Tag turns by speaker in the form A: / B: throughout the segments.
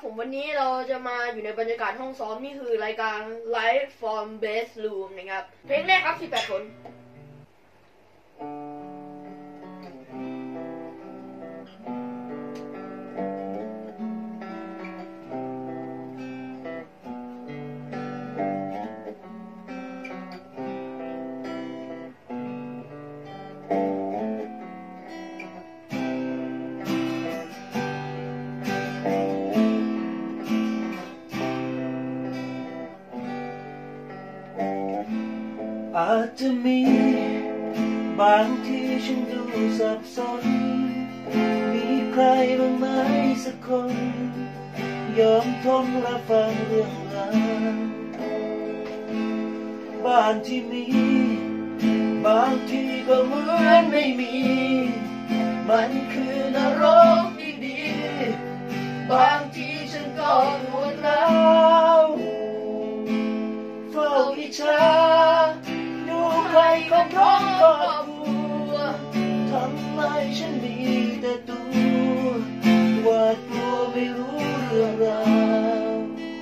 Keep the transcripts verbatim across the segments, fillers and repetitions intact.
A: ผมวันนี้เราจะมาอยู่ในบรรยากาศห้องซ้อมนี่คือรายการ Live from Bedroom นะครับเพลงแรกครับสิบแปดคน
B: อาจจะมีบางที่ฉันดูสับสนมีใครบ้างไหมสักคนยอมทนรับฟังเรื่องราวบ้านที่มีบางที่ก็เหมือนไม่มีมันคือนรกดีๆบางทีฉันก็ปวดร้าวเฝ้าอิจฉาใครก็พร้อมครอบครัวทำไมฉันมีแต่ตัวหวาดกลัวไม่รู้เรื่องราว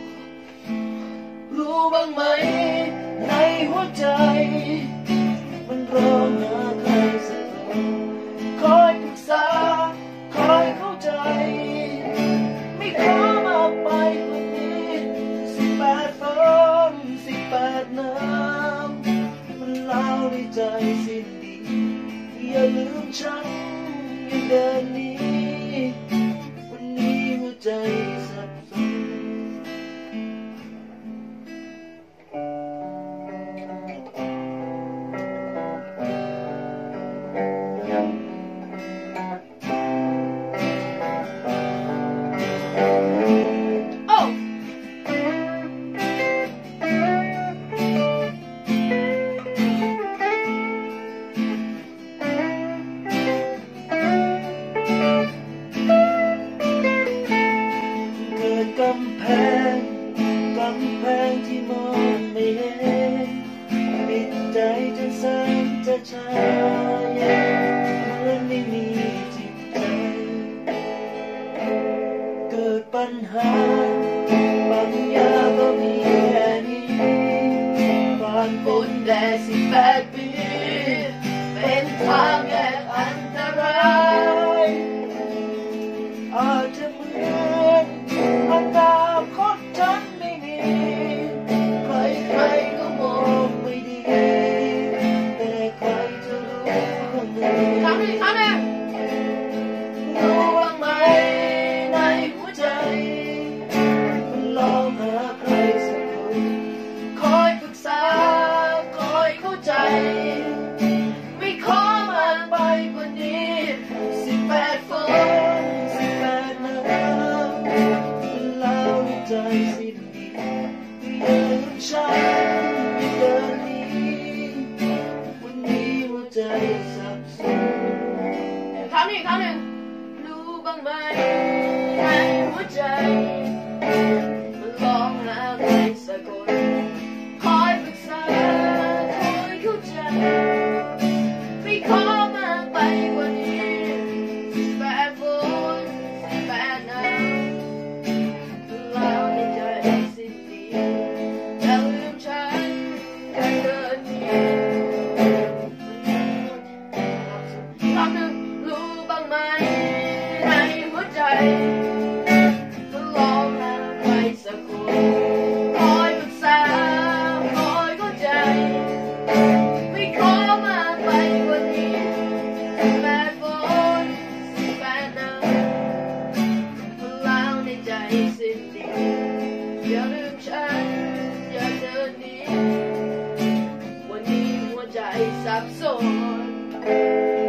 B: รู้บ้างไหมในหัวใจมันร้องหาใครสักคนคอยปรึกษาคอยเข้าใจไม่ขอมากไปกว่านี้สิบแปดฝนสิบแปดน้ำลาวในใจสิ้นดีอย่าลืมฉันยังเดินนี้วันนี้หัวใจสับสนกำแพงกำแพงที่มองไม่เห็นปิดใจจนแสนจะชาเย็นเหมือนไม่มีจิตใจเกิดปัญหาปัญญาก็มีแค่นี้ผ่านพ้นแดดสิบแปดปีเป็นทางแยกอันตรายอาจจะเหมือนอนาคตฉันไม่มีใครใครก็มองไม่ดีแต่ใครจะรู้ข้างในทำดิทำดิรู้บ้างไหมในหัวใจมันลองหาใครสักคนคอยปรึกษาคอยเข้าใจไม่ขอมากไปกว่านี้สิบแปดฝนสิบแปดน้ำใจสิ้นดีอย่าลืมฉันเดินนี้วันนี้หัวใจสับสน
A: คำหนึ่งคำหนึ่งรู้บ้างไหมในหัวใจมันลองหาใครสักคนคอยปรึกษาคอยเข้าใจไม่ขอมากไปกว่านี้สิบแปดฝนสิบแปดน้ำก็ลองหาใครสักคนคอยปรึกษาคอยเข้าใจไม่ขอมากไปกว่านี้สิบแปดฝนสิบแปดน้ำมันแล้วในใจสิ้นดีอย่าลืมฉันอย่าเดินหนีวันนี้หัวใจสับสน